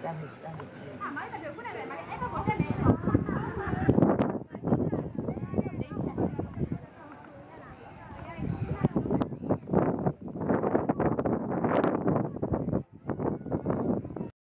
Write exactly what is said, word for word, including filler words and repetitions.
Đang nghỉ, đang nghỉ. À, mới mà được cái này này mà em có bộ